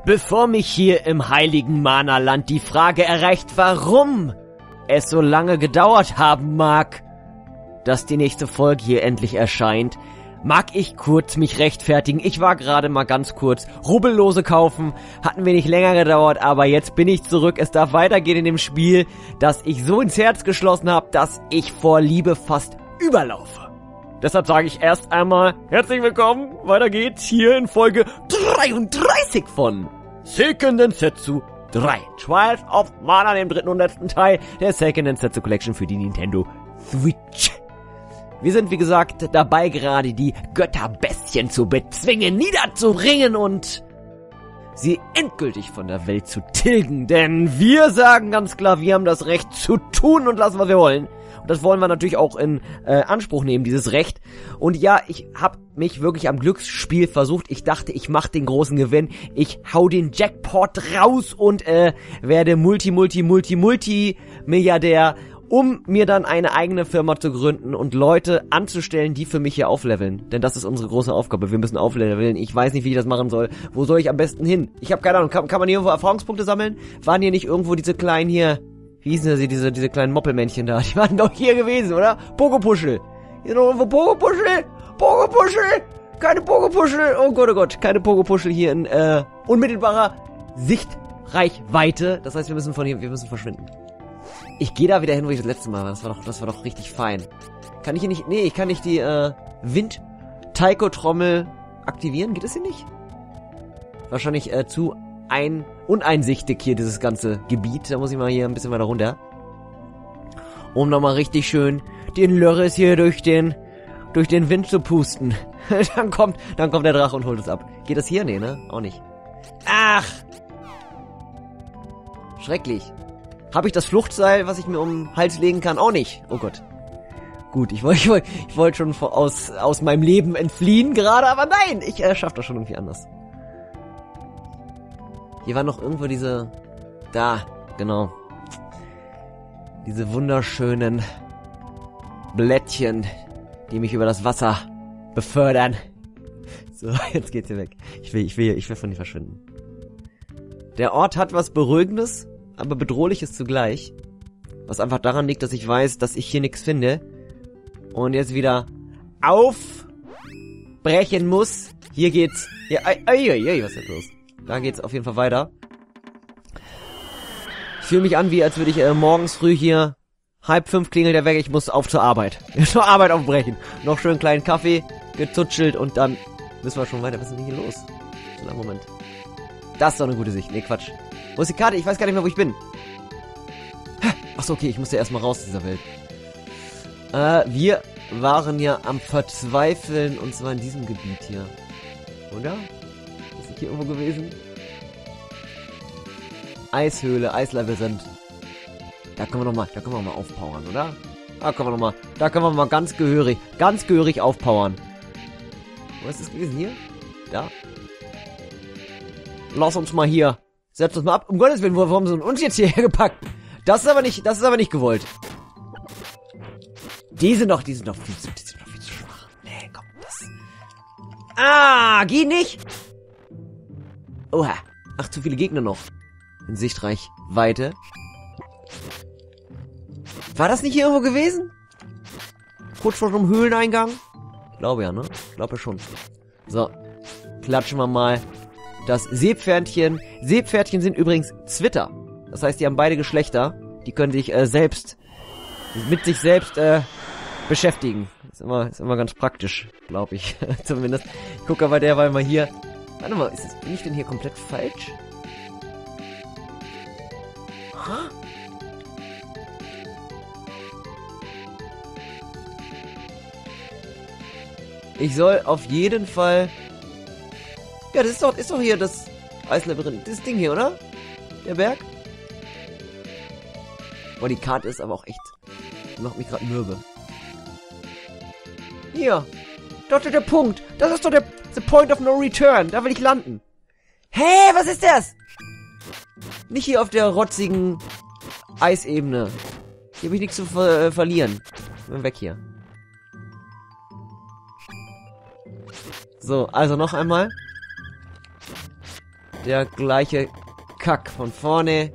Bevor mich hier im heiligen Mana-Land die Frage erreicht, warum es so lange gedauert haben mag, dass die nächste Folge hier endlich erscheint, mag ich kurz mich rechtfertigen. Ich war gerade mal ganz kurz Rubbellose kaufen, hat ein wenig länger gedauert, aber jetzt bin ich zurück. Es darf weitergehen in dem Spiel, das ich so ins Herz geschlossen habe, dass ich vor Liebe fast überlaufe. Deshalb sage ich erst einmal herzlich willkommen. Weiter geht's hier in Folge 33 von Seiken Densetsu 3. Trials of Mana, dem dritten und letzten Teil der Seiken Densetsu Collection für die Nintendo Switch. Wir sind, wie gesagt, dabei gerade die Götterbestien zu bezwingen, niederzubringen und sie endgültig von der Welt zu tilgen. Denn wir sagen ganz klar, wir haben das Recht zu tun und lassen, was wir wollen. Und das wollen wir natürlich auch in Anspruch nehmen, dieses Recht. Und ja, ich habe mich wirklich am Glücksspiel versucht. Ich dachte, ich mache den großen Gewinn. Ich hau den Jackpot raus und werde Multi-Milliardär, um mir dann eine eigene Firma zu gründen und Leute anzustellen, die für mich hier aufleveln. Denn das ist unsere große Aufgabe. Wir müssen aufleveln. Ich weiß nicht, wie ich das machen soll. Wo soll ich am besten hin? Ich habe keine Ahnung. Kann man hier irgendwo Erfahrungspunkte sammeln? Waren hier nicht irgendwo diese kleinen hier... Wie hießen sie, diese kleinen Moppelmännchen da? Die waren doch hier gewesen, oder? Pogopuschel. Hier noch irgendwo Pogopuschel? Pogopuschel! Keine Pogopuschel! Oh Gott, keine Pogopuschel hier in unmittelbarer Sichtreichweite. Das heißt, wir müssen verschwinden. Ich gehe da wieder hin, wo ich das letzte Mal war. Das war doch richtig fein. Kann ich hier nicht... Nee, ich kann nicht die Wind-Taiko-Trommel aktivieren. Geht das hier nicht? Wahrscheinlich zu uneinsichtig hier, dieses ganze Gebiet. Da muss ich mal hier ein bisschen weiter runter. Um nochmal richtig schön den Lörres hier durch den Wind zu pusten. dann kommt der Drache und holt es ab. Geht das hier? Nee, ne? Auch nicht. Ach! Schrecklich. Habe ich das Fluchtseil, was ich mir um den Hals legen kann? Auch nicht. Oh Gott. Gut, ich wollte schon aus meinem Leben entfliehen gerade, aber nein! Ich schaff das schon irgendwie anders. Hier war noch irgendwo diese... Da, genau. Diese wunderschönen Blättchen, die mich über das Wasser befördern. So, jetzt geht's hier weg. Ich will von hier verschwinden. Der Ort hat was Beruhigendes, aber Bedrohliches zugleich. Was einfach daran liegt, dass ich weiß, dass ich hier nichts finde. Und jetzt wieder aufbrechen muss. Hier geht's... Ja, was ist jetzt los? Da geht's auf jeden Fall weiter. Ich fühle mich an, wie als würde ich morgens früh hier 4:30 klingelt der Wecker, ich muss zur Arbeit. Zur Arbeit aufbrechen. Noch schön einen kleinen Kaffee, getutschelt und dann müssen wir schon weiter. Was ist denn hier los? So einen Moment. Das ist doch eine gute Sicht. Nee, Quatsch. Wo ist die Karte? Ich weiß gar nicht mehr, wo ich bin. Achso, okay, ich muss ja erstmal raus aus dieser Welt. Wir waren ja am Verzweifeln und zwar in diesem Gebiet hier. Oder? Hier irgendwo gewesen? Eishöhle, Eislabyrinth. Da können wir mal aufpowern, oder? Da können wir mal ganz gehörig aufpowern. Wo ist das gewesen? Hier? Da? Lass uns mal hier. Setz uns mal ab. Um Gottes Willen, warum sind uns jetzt hierher gepackt? Das ist aber nicht gewollt. Die sind doch viel zu schwach. Nee, komm, das. Ah, geh nicht! Oha. Ach, zu viele Gegner noch. In Sichtreichweite. War das nicht hier irgendwo gewesen? Kurz vor so einem Höhleneingang? Glaube ja, ne? Glaube schon. So. Klatschen wir mal das Seepferdchen. Seepferdchen sind übrigens Zwitter. Das heißt, die haben beide Geschlechter. Die können sich mit sich selbst beschäftigen. Ist immer ganz praktisch, glaube ich. Zumindest. Ich gucke aber derweil mal hier. Warte mal, bin ich denn hier komplett falsch? Huh? Ich soll auf jeden Fall... Ja, das ist doch hier das Eislabyrinth. Das Ding hier, oder? Der Berg? Boah, die Karte ist aber auch echt... Macht mich gerade mürbe. Hier. Dort ist der Punkt. Das ist doch der... The point of no return. Da will ich landen. Hä, was ist das? Nicht hier auf der rotzigen Eisebene. Hier habe ich nichts zu verlieren. Bin weg hier. So, also noch einmal. der gleiche Kack von vorne.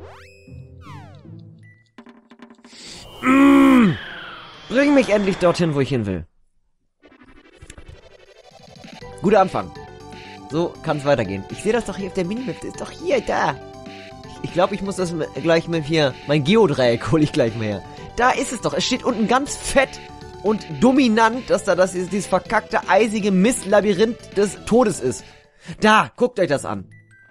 Bring mich endlich dorthin, wo ich hin will. Guter Anfang. So kann es weitergehen. Ich sehe das doch hier auf der Minimap. Das ist doch hier, da. Ich glaube, ich muss das gleich mit hier... Mein Geodreieck hole ich gleich mal her. Da ist es doch. Es steht unten ganz fett und dominant, dass da dieses verkackte, eisige Mistlabyrinth des Todes ist. Da, guckt euch das an.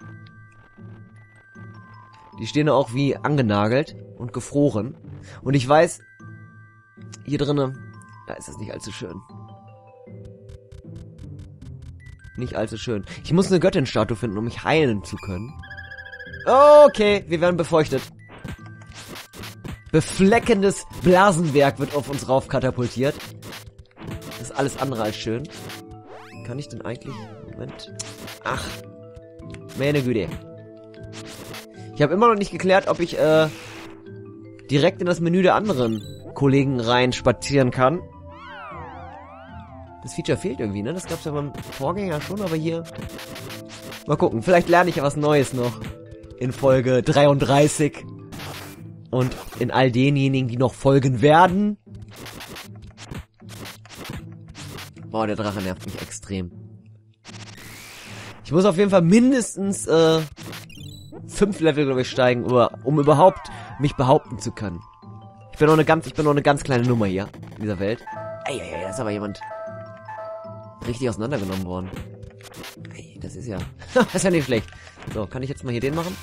Die stehen auch wie angenagelt und gefroren. Und ich weiß, hier drinnen, da ist es nicht allzu schön. Nicht allzu schön. Ich muss eine Göttinstatue finden, um mich heilen zu können. Okay, wir werden befeuchtet. Befleckendes Blasenwerk wird auf uns rauf katapultiert. Das ist alles andere als schön. Kann ich denn eigentlich... Moment. Ach. Meine Güte. Ich habe immer noch nicht geklärt, ob ich direkt in das Menü der anderen Kollegen rein spazieren kann. Das Feature fehlt irgendwie, ne? Das gab's ja beim Vorgänger schon, aber hier... Mal gucken, vielleicht lerne ich ja was Neues noch. In Folge 33. Und in all denjenigen, die noch folgen werden. Boah, der Drache nervt mich extrem. Ich muss auf jeden Fall mindestens 5 Level, glaube ich, steigen, um überhaupt mich behaupten zu können. Ich bin noch eine ganz kleine Nummer hier in dieser Welt. Ey, da ist aber jemand richtig auseinandergenommen worden. Ey, das ist ja... das ist ja nicht schlecht. So, kann ich jetzt mal hier den machen?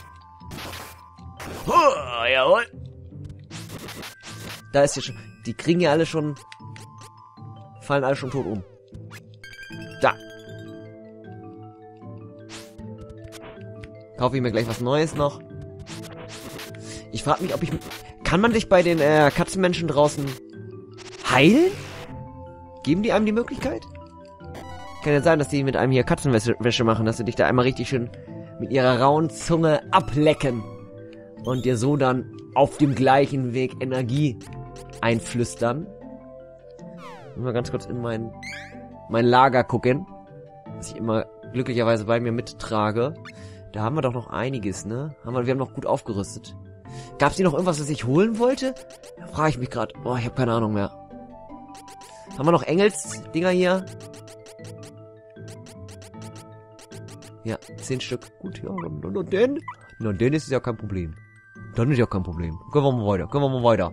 Jawohl. Da ist ja schon... Die kriegen ja alle schon... Fallen alle schon tot um. Da. Kaufe ich mir gleich was Neues noch. Ich frage mich, ob ich... Kann man sich bei den Katzenmenschen draußen heilen? Geben die einem die Möglichkeit? Kann ja sein, dass die mit einem hier Katzenwäsche machen, dass sie dich da einmal richtig schön mit ihrer rauen Zunge ablecken und dir so dann auf dem gleichen Weg Energie einflüstern. Mal ganz kurz in mein Lager gucken, das ich immer glücklicherweise bei mir mittrage. Da haben wir doch noch einiges, ne? Wir haben noch gut aufgerüstet. Gab's hier noch irgendwas, was ich holen wollte? Da frage ich mich gerade. Boah, ich habe keine Ahnung mehr. Haben wir noch Engelsdinger hier? Ja, 10 Stück. Gut, ja, und den? Na, den ist ja kein Problem. Dann ist ja kein Problem. Gehen wir mal weiter.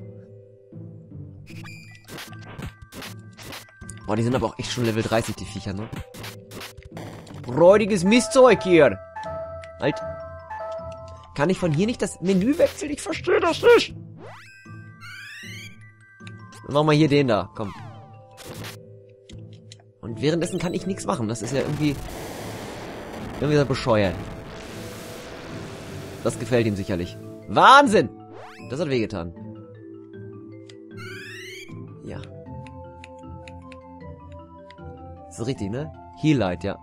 Boah, die sind aber auch echt schon Level 30, die Viecher, ne? Räudiges Mistzeug hier. Halt. Kann ich von hier nicht das Menü wechseln? Ich verstehe das nicht. Dann machen wir hier den da. Komm. Und währenddessen kann ich nichts machen. Das ist ja irgendwie so bescheuert. Das gefällt ihm sicherlich. Wahnsinn! Das hat wehgetan. Ja. Ist richtig, ne? Heal-Light, ja.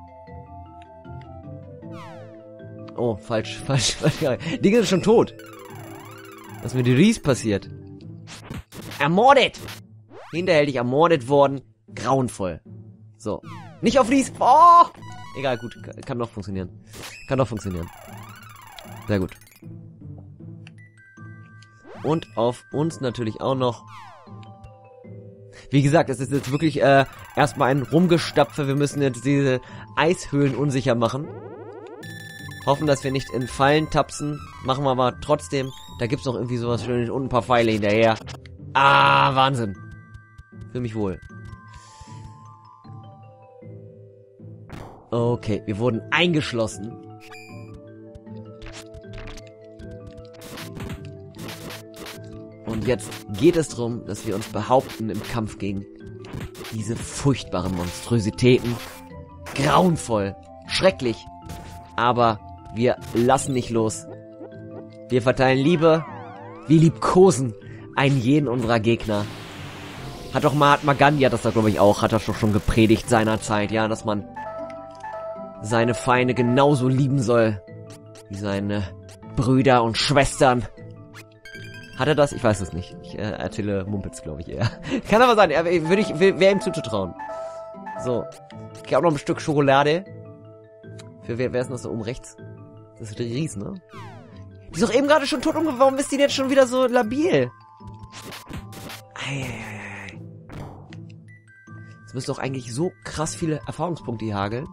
Oh, falsch. Die sind schon tot. Was mit Reese passiert? Ermordet! Hinterhältig ermordet worden. Grauenvoll. So. Nicht auf Reese. Oh! Egal, gut. Kann doch funktionieren. Sehr gut. Und auf uns natürlich auch noch. Wie gesagt, es ist jetzt wirklich erstmal ein Rumgestapfe. Wir müssen jetzt diese Eishöhlen unsicher machen. Hoffen, dass wir nicht in Fallen tapsen. Machen wir aber trotzdem. Da gibt's noch irgendwie sowas Schönes und ein paar Pfeile hinterher. Ah, Wahnsinn. Fühl mich wohl. Okay, wir wurden eingeschlossen. Und jetzt geht es darum, dass wir uns behaupten im Kampf gegen diese furchtbaren Monstrositäten. Grauenvoll, schrecklich, aber wir lassen nicht los. Wir verteilen Liebe, wir liebkosen einen jeden unserer Gegner. Hat doch Mahatma Gandhi, hat das da glaube ich auch, hat das doch schon gepredigt seinerzeit, ja, dass man seine Feinde genauso lieben soll wie seine Brüder und Schwestern. Hat er das? Ich weiß es nicht. Ich erzähle Mumpitz, glaube ich, eher. Kann aber sein, wäre ihm zuzutrauen. So. Ich habe noch ein Stück Schokolade. Für wer ist noch so oben rechts? Das ist der Ries, ne? Die ist doch eben gerade schon tot umgebracht. Warum ist die denn jetzt schon wieder so labil? Eieiei. Jetzt müssen doch eigentlich so krass viele Erfahrungspunkte hier hageln.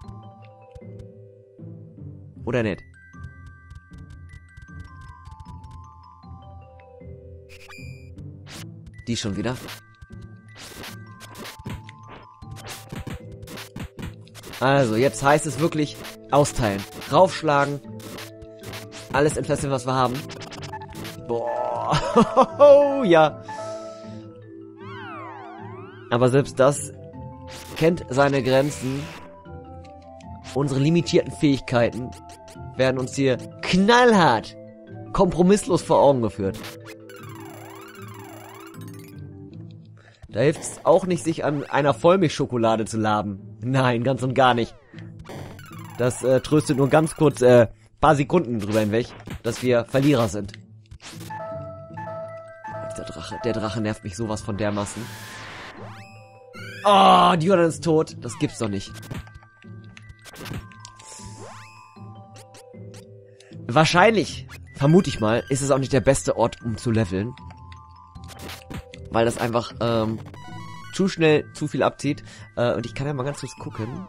Oder nicht? Die schon wieder. Also, jetzt heißt es wirklich austeilen. Raufschlagen. Alles entfesseln, was wir haben. Boah. Ja. Aber selbst das kennt seine Grenzen. Unsere limitierten Fähigkeiten werden uns hier knallhart, kompromisslos vor Augen geführt. Da hilft es auch nicht, sich an einer Vollmilchschokolade zu laben. Nein, ganz und gar nicht. Das tröstet nur ganz kurz paar Sekunden drüber hinweg, dass wir Verlierer sind. Der Drache nervt mich sowas von dermaßen. Oh, Diodan ist tot. Das gibt's doch nicht. Wahrscheinlich, vermute ich mal, ist es auch nicht der beste Ort, um zu leveln. Weil das einfach zu schnell zu viel abzieht. Und ich kann ja mal ganz kurz gucken,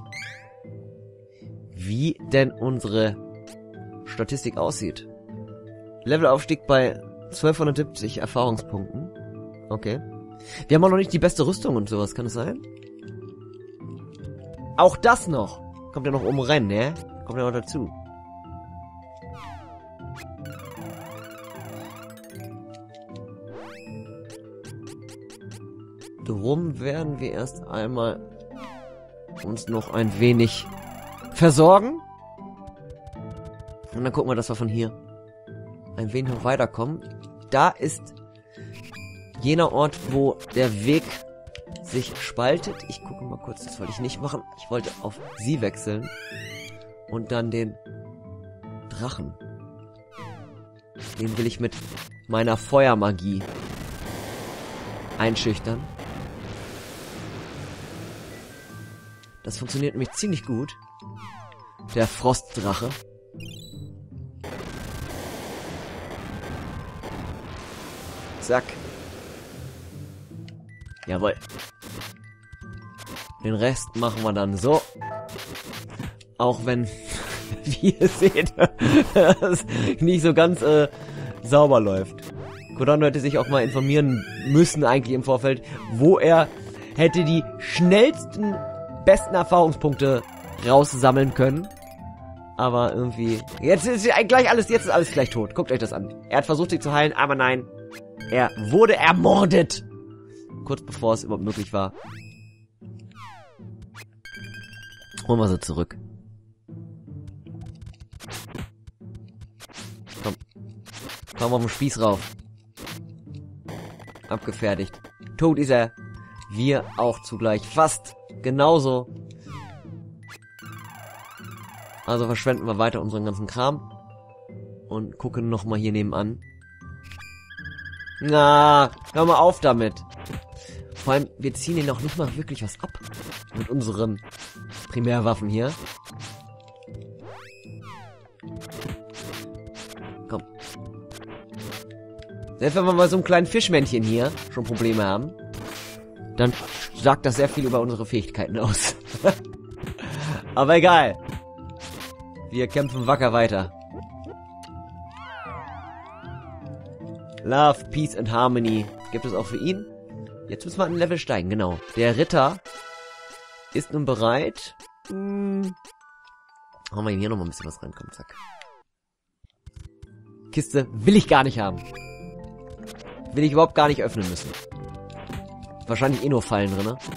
wie denn unsere Statistik aussieht. Levelaufstieg bei 1270 Erfahrungspunkten. Okay. Wir haben auch noch nicht die beste Rüstung und sowas, kann es sein? Auch das noch. Kommt ja noch oben rein, ne? Kommt ja noch dazu. Drum werden wir erst einmal uns noch ein wenig versorgen. Und dann gucken wir, dass wir von hier ein wenig noch weiterkommen. Da ist jener Ort, wo der Weg sich spaltet. Ich gucke mal kurz, das wollte ich nicht machen. Ich wollte auf sie wechseln. Und dann den Drachen. Den will ich mit meiner Feuermagie einschüchtern. Das funktioniert nämlich ziemlich gut. Der Frostdrache. Zack. Jawohl. Den Rest machen wir dann so. Auch wenn, wie ihr seht, das nicht so ganz sauber läuft. Kodano hätte sich auch mal informieren müssen eigentlich im Vorfeld, wo er hätte die schnellsten, besten Erfahrungspunkte raussammeln können. Aber irgendwie, jetzt ist alles gleich tot. Guckt euch das an. Er hat versucht, sich zu heilen, aber nein. Er wurde ermordet. Kurz bevor es überhaupt möglich war. Holen wir sie zurück. Komm. Komm auf den Spieß rauf. Abgefertigt. Tot ist er. Wir auch zugleich. Fast genauso. Also verschwenden wir weiter unseren ganzen Kram. Und gucken nochmal hier nebenan. Na, hör mal auf damit. Vor allem, wir ziehen hier noch nicht mal wirklich was ab. Mit unseren Primärwaffen hier. Komm. Selbst wenn wir mal so einen kleinen Fischmännchen hier schon Probleme haben, dann sagt das sehr viel über unsere Fähigkeiten aus. Aber egal. Wir kämpfen wacker weiter. Love, Peace and Harmony gibt es auch für ihn. Jetzt müssen wir ein Level steigen, genau. Der Ritter ist nun bereit. Hauen wir hier nochmal ein bisschen was reinkommen, zack. Kiste will ich gar nicht haben. Will ich überhaupt gar nicht öffnen müssen. Wahrscheinlich eh nur Fallen drin, ne?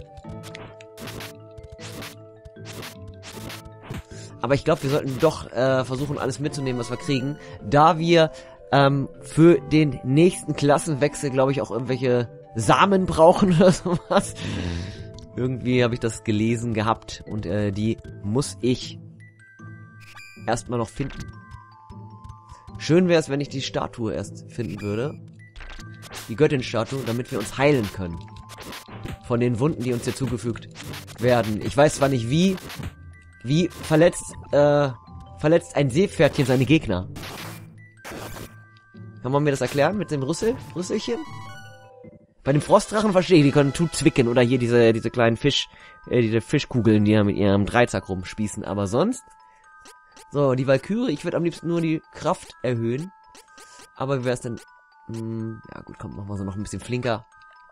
Aber ich glaube, wir sollten doch versuchen, alles mitzunehmen, was wir kriegen. Da wir für den nächsten Klassenwechsel, glaube ich, auch irgendwelche Samen brauchen oder sowas. Irgendwie habe ich das gelesen gehabt und die muss ich erstmal noch finden. Schön wäre es, wenn ich die Statue erst finden würde. Die Göttin-Statue, damit wir uns heilen können. Von den Wunden, die uns hier zugefügt werden. Ich weiß zwar nicht wie verletzt verletzt ein Seepferdchen seine Gegner? Kann man mir das erklären mit dem Rüsselchen? Bei dem Frostdrachen verstehe ich, die können zwicken oder hier diese kleinen diese Fischkugeln, die ja mit ihrem Dreizack rumspießen, aber sonst? So, die Valkyrie, ich würde am liebsten nur die Kraft erhöhen. Aber wie wär's denn? Ja gut, komm, machen wir so noch ein bisschen flinker.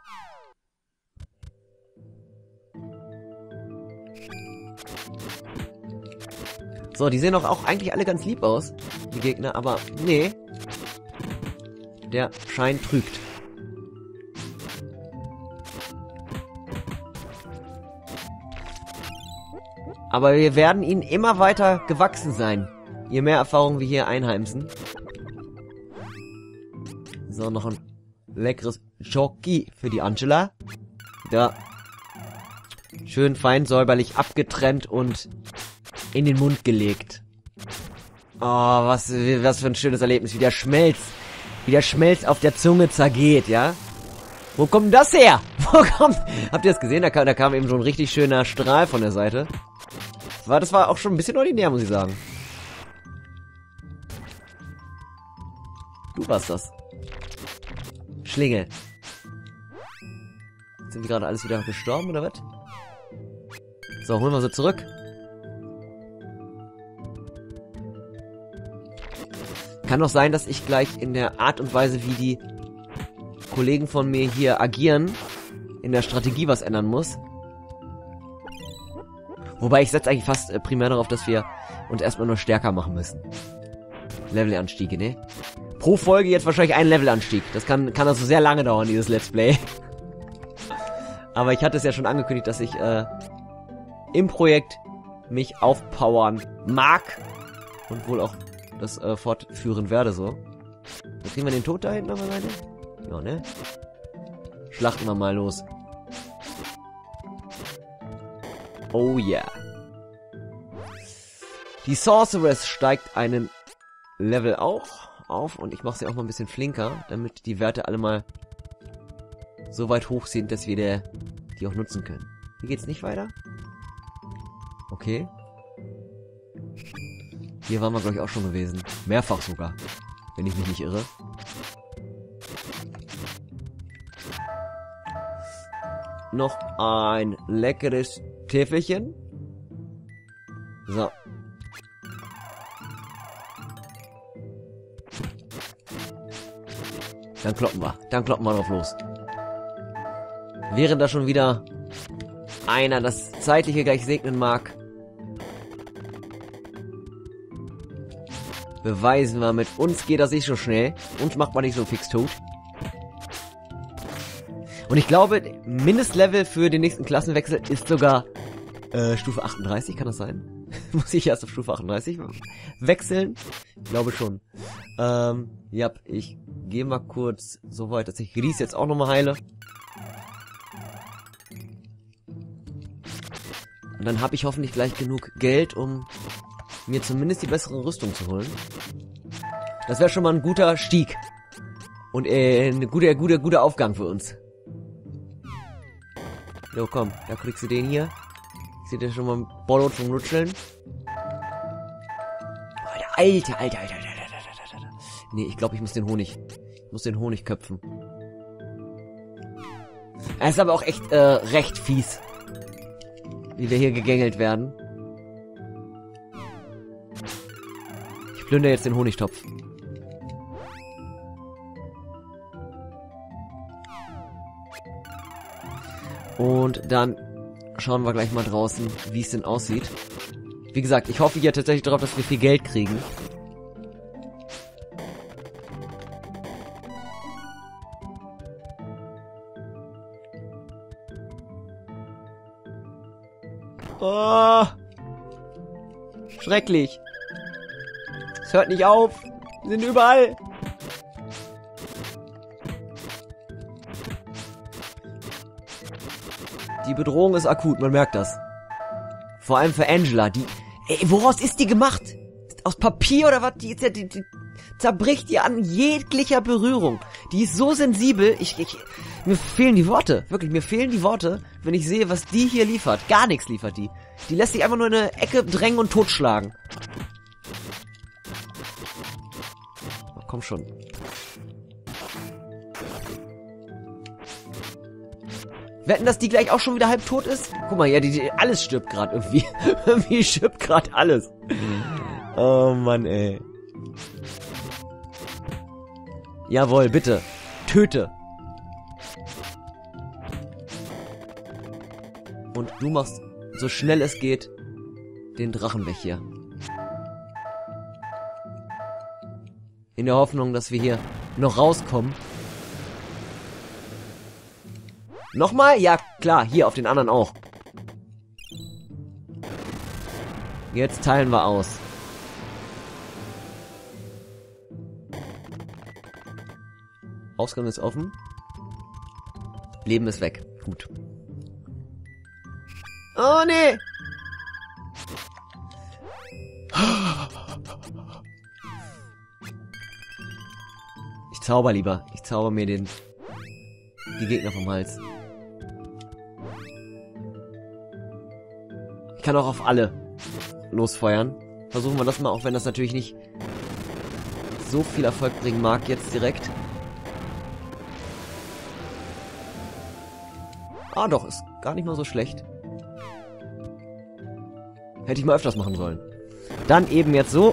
So, die sehen doch auch eigentlich alle ganz lieb aus, die Gegner, aber nee. Der Schein trügt. Aber wir werden ihnen immer weiter gewachsen sein. Je mehr Erfahrung wir hier einheimsen. So, noch ein leckeres Jockey für die Angela. Ja. Schön fein säuberlich abgetrennt und in den Mund gelegt. Oh, was für ein schönes Erlebnis. Wie der Schmelz auf der Zunge zergeht, ja? Wo kommt denn das her? Habt ihr das gesehen? Da kam eben so ein richtig schöner Strahl von der Seite. Das war auch schon ein bisschen ordinär, muss ich sagen. Du warst das. Schlingel. Sind wir gerade alles wieder gestorben, oder was? So, holen wir sie zurück. Kann doch sein, dass ich gleich in der Art und Weise, wie die Kollegen von mir hier agieren, in der Strategie was ändern muss. Wobei ich setze eigentlich fast primär darauf, dass wir uns erstmal nur stärker machen müssen. Levelanstiege, ne? Pro Folge jetzt wahrscheinlich ein Levelanstieg. Das kann also sehr lange dauern, dieses Let's Play. Aber ich hatte es ja schon angekündigt, dass ich im Projekt mich aufpowern mag. Und wohl auch das fortführen werde, so. Jetzt kriegen wir den Tod da hinten an der Seite. Ja, ne? Schlachten wir mal los. Oh yeah. Die Sorceress steigt einen Level auch auf und ich mache sie auch mal ein bisschen flinker, damit die Werte alle mal so weit hoch sind, dass wir die auch nutzen können. Hier geht's nicht weiter? Okay. Hier waren wir, glaube ich, auch schon gewesen. Mehrfach sogar, wenn ich mich nicht irre. Noch ein leckeres Täfelchen. So. Dann kloppen wir drauf los. Während da schon wieder einer das Zeitliche gleich segnen mag, beweisen wir, mit uns geht das nicht so schnell. Uns macht man nicht so fix tot. Und ich glaube, Mindestlevel für den nächsten Klassenwechsel ist sogar Stufe 38, kann das sein? Muss ich erst auf Stufe 38 wechseln? Ich glaube schon. Ja, ich gehe mal kurz so weit, dass ich Gries jetzt auch nochmal heile. Und dann habe ich hoffentlich gleich genug Geld, um mir zumindest die bessere Rüstung zu holen. Das wäre schon mal ein guter Stieg. Und ein guter Aufgang für uns. Jo, komm, da kriegst du den hier. Seht ihr schon mal Bollo zum Rutscheln? Boah, Alter. Nee, ich glaube, ich muss den Honig köpfen. Er ist aber auch echt recht fies, wie wir hier gegängelt werden. Ich plündere jetzt den Honigtopf. Und dann schauen wir gleich mal draußen, wie es denn aussieht. Wie gesagt, ich hoffe hier tatsächlich darauf, dass wir viel Geld kriegen. Oh, schrecklich. Es hört nicht auf. Wir sind überall. Die Bedrohung ist akut, man merkt das. Vor allem für Angela, die... Ey, woraus ist die gemacht? Aus Papier oder was? Die zerbricht ihr an jeglicher Berührung. Die ist so sensibel, mir fehlen die Worte. Wirklich, mir fehlen die Worte, wenn ich sehe, was die hier liefert. Gar nichts liefert die. Die lässt sich einfach nur in eine Ecke drängen und totschlagen. Komm schon. Wetten, dass die gleich auch schon wieder halb tot ist? Guck mal, ja, alles stirbt gerade irgendwie. Irgendwie stirbt gerade alles. Oh Mann, ey. Jawohl, bitte. Töte. Und du machst, so schnell es geht, den Drachen weg hier. In der Hoffnung, dass wir hier noch rauskommen. Nochmal? Ja, klar. Hier auf den anderen auch. Jetzt teilen wir aus. Ausgang ist offen. Leben ist weg. Gut. Oh, nee! Ich zauber lieber. Ich zauber mir die Gegner vom Hals. Ich kann auch auf alle losfeuern. Versuchen wir das mal, auch wenn das natürlich nicht so viel Erfolg bringen mag jetzt direkt. Ah doch, ist gar nicht mal so schlecht. Hätte ich mal öfters machen sollen. Dann eben jetzt so.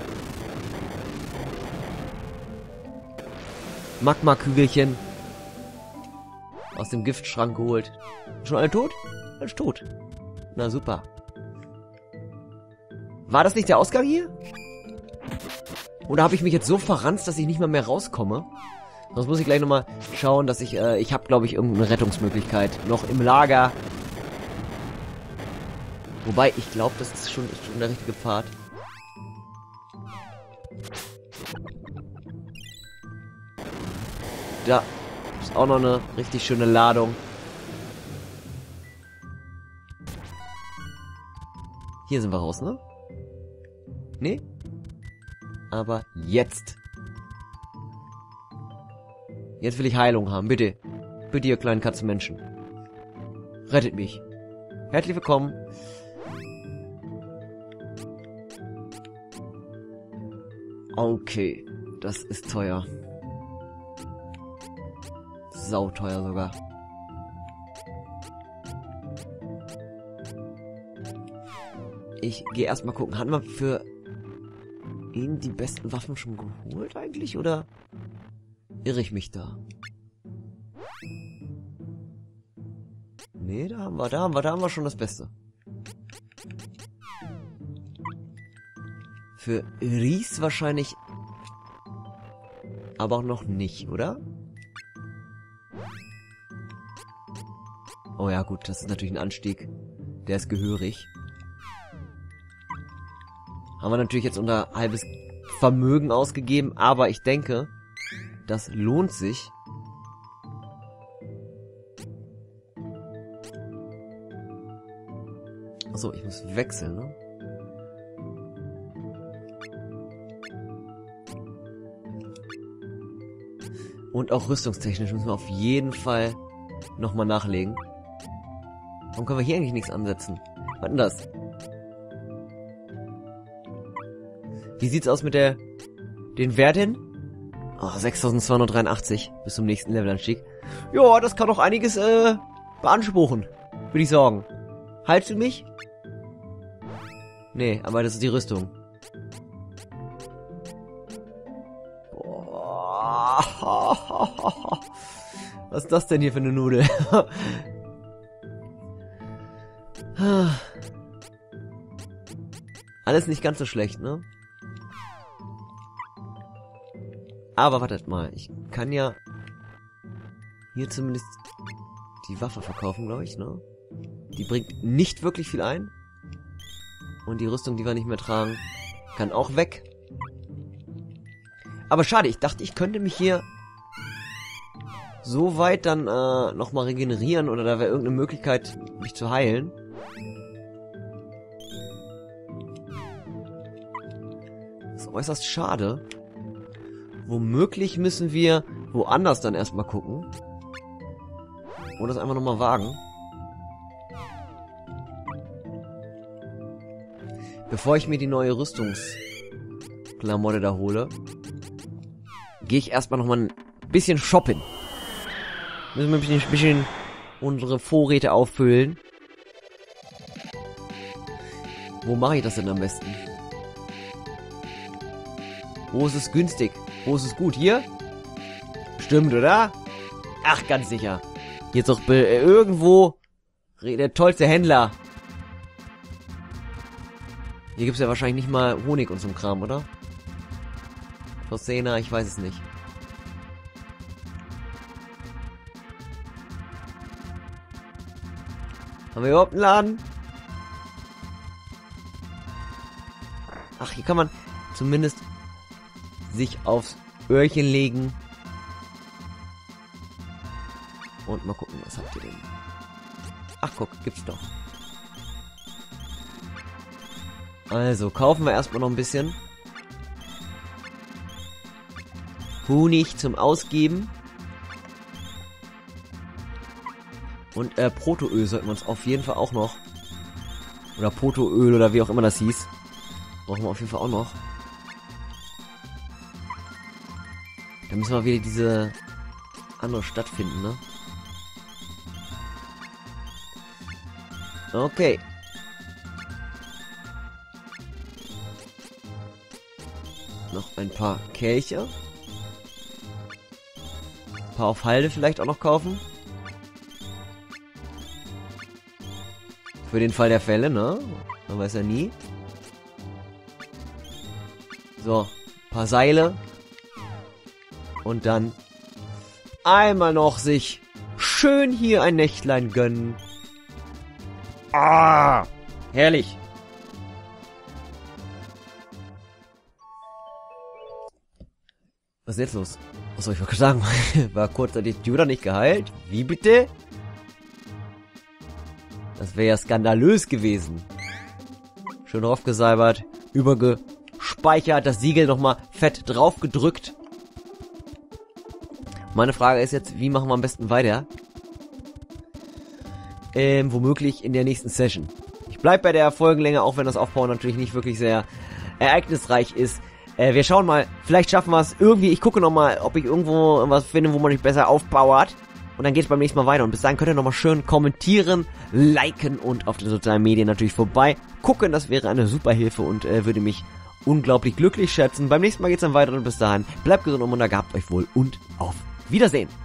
Magma-Kügelchen. Aus dem Giftschrank geholt. Schon alle tot? Alles tot. Na super. War das nicht der Ausgang hier? Oder habe ich mich jetzt so verranzt, dass ich nicht mal mehr rauskomme? Sonst muss ich gleich nochmal schauen, dass ich habe, glaube ich, irgendeine Rettungsmöglichkeit noch im Lager. Wobei, ich glaube, das ist schon der richtige Pfad. Da ist auch noch eine richtig schöne Ladung. Hier sind wir raus, ne? Nee? Aber jetzt. Jetzt will ich Heilung haben, bitte. Bitte, ihr kleinen Katzenmenschen. Rettet mich. Herzlich willkommen. Okay, das ist teuer. Sauteuer sogar. Ich gehe erstmal gucken. Hatten wir für ihn die besten Waffen schon geholt eigentlich, oder irre ich mich da? Nee, da haben wir schon das Beste. Für Ries wahrscheinlich aber auch noch nicht, oder? Oh ja, gut, das ist natürlich ein Anstieg. Der ist gehörig. Haben wir natürlich jetzt unser halbes Vermögen ausgegeben, aber ich denke, das lohnt sich. Achso, ich muss wechseln, ne? Und auch rüstungstechnisch müssen wir auf jeden Fall nochmal nachlegen. Warum können wir hier eigentlich nichts ansetzen? Was denn das? Wie sieht's aus mit den Werten? Oh, 6283 bis zum nächsten Levelanstieg. Ja, das kann doch einiges beanspruchen, würde ich sagen. Heilst du mich? Nee, aber das ist die Rüstung. Boah. Was ist das denn hier für eine Nudel? Alles nicht ganz so schlecht, ne? Aber wartet mal, ich kann ja hier zumindest die Waffe verkaufen, glaube ich, ne? Die bringt nicht wirklich viel ein. Und die Rüstung, die wir nicht mehr tragen, kann auch weg. Aber schade, ich dachte, ich könnte mich hier so weit dann nochmal regenerieren oder da wäre irgendeine Möglichkeit, mich zu heilen. Das ist äußerst schade. Womöglich müssen wir woanders dann erstmal gucken. Oder das einfach nochmal wagen. Bevor ich mir die neue Rüstungsklamotte da hole. gehe ich erstmal nochmal ein bisschen shoppen. Müssen wir ein bisschen unsere Vorräte auffüllen. Wo mache ich das denn am besten? Wo ist es günstig? Wo ist es gut? Hier? Stimmt, oder? Ach, ganz sicher. Hier ist doch irgendwo der tollste Händler. Hier gibt's ja wahrscheinlich nicht mal Honig und so ein Kram, oder? Fosena, ich weiß es nicht. Haben wir überhaupt einen Laden? Ach, hier kann man zumindest sich aufs Öhrchen legen. Und mal gucken, was habt ihr denn? Ach, guck, gibt's doch. Also, kaufen wir erstmal noch ein bisschen Honig zum Ausgeben. Und Protoöl sollten wir uns auf jeden Fall auch noch. Oder Protoöl oder wie auch immer das hieß. Brauchen wir auf jeden Fall auch noch. Dann müssen wir wieder diese andere Stadt finden, ne? Okay. Noch ein paar Kelche. Ein paar auf Halde vielleicht auch noch kaufen. Für den Fall der Fälle, ne? Man weiß ja nie. So, ein paar Seile. Und dann einmal noch sich schön hier ein Nächtlein gönnen. Ah, herrlich. Was ist jetzt los? Was soll ich wirklich sagen? War kurzzeitig die Tür nicht geheilt? Wie bitte? Das wäre ja skandalös gewesen. Schön draufgesalbert, übergespeichert, das Siegel nochmal fett drauf gedrückt. Meine Frage ist jetzt, wie machen wir am besten weiter? Womöglich in der nächsten Session. Ich bleib bei der Folgenlänge, auch wenn das Aufbauen natürlich nicht wirklich sehr ereignisreich ist. Wir schauen mal, vielleicht schaffen wir es irgendwie. Ich gucke nochmal, ob ich irgendwo was finde, wo man sich besser aufbauert. Und dann geht es beim nächsten Mal weiter. Und bis dahin könnt ihr nochmal schön kommentieren, liken und auf den sozialen Medien natürlich vorbei gucken. Das wäre eine super Hilfe und würde mich unglaublich glücklich schätzen. Beim nächsten Mal geht's dann weiter und bis dahin bleibt gesund und munter, gehabt euch wohl und auf Wiedersehen.